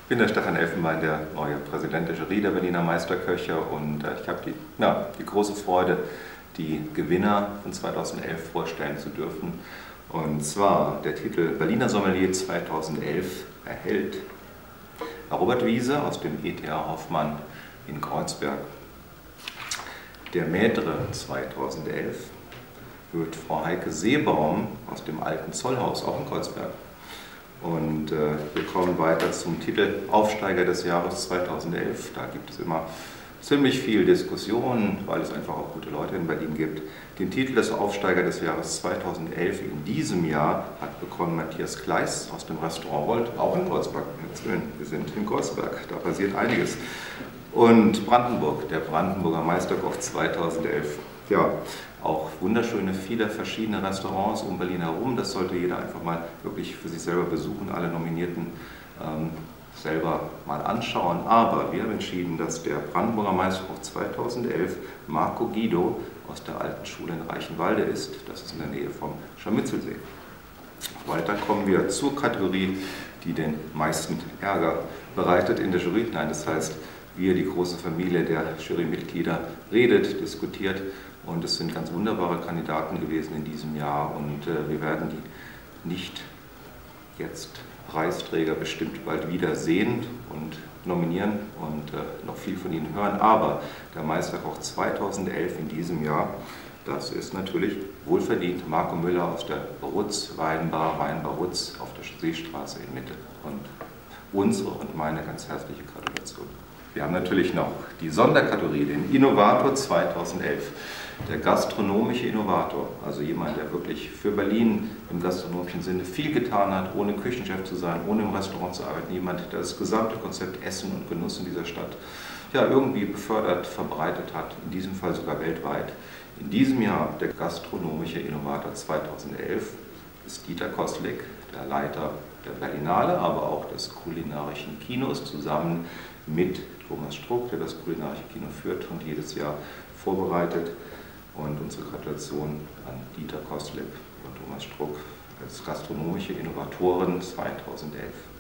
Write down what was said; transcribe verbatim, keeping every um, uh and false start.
Ich bin der Stefan Elfenbein, der neue Präsident der Jury der Berliner Meisterköche, und äh, ich habe die, ja, die große Freude, die Gewinner von zweitausendelf vorstellen zu dürfen. Und zwar der Titel Berliner Sommelier zweitausendelf erhält Robert Wiese aus dem E T H Hoffmann in Kreuzberg. Der Maître zweitausendelf wird Frau Heike Seebaum aus dem Alten Zollhaus, auch in Kreuzberg. Und äh, wir kommen weiter zum Titel Aufsteiger des Jahres zweitausendelf. Da gibt es immer ziemlich viel Diskussion, weil es einfach auch gute Leute in Berlin gibt. Den Titel des Aufsteiger des Jahres zweitausendelf in diesem Jahr hat bekommen Matthias Kleis aus dem Restaurant Volt, auch in Kreuzberg. Wir sind in Kreuzberg, da passiert einiges. Und Brandenburg, der Brandenburger Meisterkoch zweitausendelf. Ja, auch wunderschöne, viele verschiedene Restaurants um Berlin herum. Das sollte jeder einfach mal wirklich für sich selber besuchen, alle Nominierten ähm, selber mal anschauen. Aber wir haben entschieden, dass der Brandenburger Meisterkoch zweitausendelf Marco Guido aus der Alten Schule in Reichenwalde ist. Das ist in der Nähe vom Scharmützelsee. Weiter kommen wir zur Kategorie, die den meisten Ärger bereitet in der Jury. Nein, das heißt, wir, die große Familie der Jurymitglieder, redet, diskutiert, und es sind ganz wunderbare Kandidaten gewesen in diesem Jahr, und äh, wir werden die nicht jetzt Preisträger bestimmt bald wieder sehen und nominieren und äh, noch viel von ihnen hören. Aber der Meisterkoch zweitausendelf in diesem Jahr, das ist natürlich wohlverdient Marco Müller aus der Rutz Weinbar, Weinbar Rutz auf der Seestraße in Mitte. Und unsere und meine ganz herzliche Gratulation. Wir haben natürlich noch die Sonderkategorie, den Innovator zweitausendelf. Der gastronomische Innovator, also jemand, der wirklich für Berlin im gastronomischen Sinne viel getan hat, ohne Küchenchef zu sein, ohne im Restaurant zu arbeiten, jemand, der das gesamte Konzept Essen und Genuss in dieser Stadt ja, irgendwie befördert, verbreitet hat, in diesem Fall sogar weltweit. In diesem Jahr der gastronomische Innovator zweitausendelf ist Dieter Koslik, der Leiter der Berlinale, aber auch des kulinarischen Kinos, zusammen mit Thomas Struck, der das kulinarische Kino führt und jedes Jahr vorbereitet. Und unsere Gratulation an Dieter Koslik und Thomas Struck als gastronomische Innovatoren zweitausendelf.